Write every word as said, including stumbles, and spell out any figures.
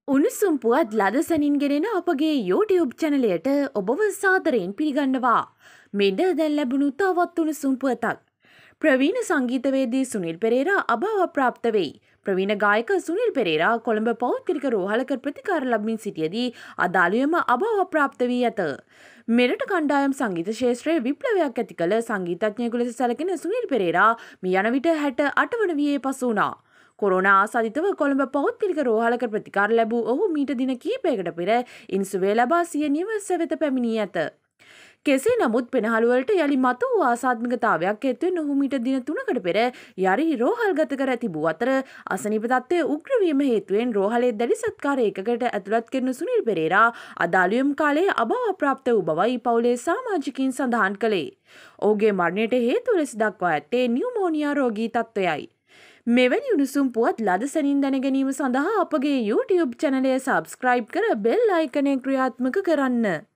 උණුසුම් පුවත් ලද සැනින් ගෙනෙන අපගේ YouTube චැනලයට ඔබව සාදරයෙන් පිළිගන්නවා. මෙන්න දැන් ලැබුණු තවත් උණුසුම් පුවතක්. ප්‍රවීණ සංගීතවේදී සුනිල් පෙරේරා අභාව ප්‍රාප්ත වෙයි. ප්‍රවීණ ගායක සුනිල් පෙරේරා කොළඹ පෞද්ගලික රෝහලක ප්‍රතිකාර ලබමින් සිටියදී අදාළයම අභාව ප්‍රාප්ත වී ඇත. මෙරට කණ්ඩායම් සංගීත ශාස්ත්‍රයේ විප්ලවයක් ඇති කළ සංගීතඥයෙකු ලෙස සැලකෙන සුනිල් පෙරේරා මේ යන විට හැට අට වන වියේ පසු වුණා. කොරෝනා ආසාදිතව කොළඹ පෞද්ගලික රෝහලක ප්‍රතිකාර ලැබූ ඔහු මීට දින කිහිපයකට පෙර ඉන්සුවේ ලබා සිය නිවස වෙත පැමිණී ඇත. කෙසේ නමුත් පෙනහළුවලට යළි මතු වූ ආසාත්මිකතාවයක් හේතුවෙන් ඔහු මීට දින තුනකට පෙර යරි රෝහල්ගත කර තිබූ අතර අසනීප තත්ත්වය උග්‍ර වීම හේතුවෙන් රෝහලේ දැඩි සත්කාර ඒකකයට ඇතුළත් කෙරෙන සුනිල් පෙරේරා අදාළයම් කාලයේ අභාව ප්‍රාප්ත වූ බවයි පවුලේ සමාජිකයින් සඳහන් කළේ. ඔහුගේ මරණයට හේතුව ලෙස දක්වා ඇත්තේ නියුමෝනියා රෝගී තත්ත්වයයි. මෙවැනි උණුසුම් පුවත් ලද සැනින් දැන ගැනීම සඳහා අපගේ YouTube චැනලය සබ්ස්ක්‍රයිබ් කර බෙල් අයිකනය ක්‍රියාත්මක කරන්න.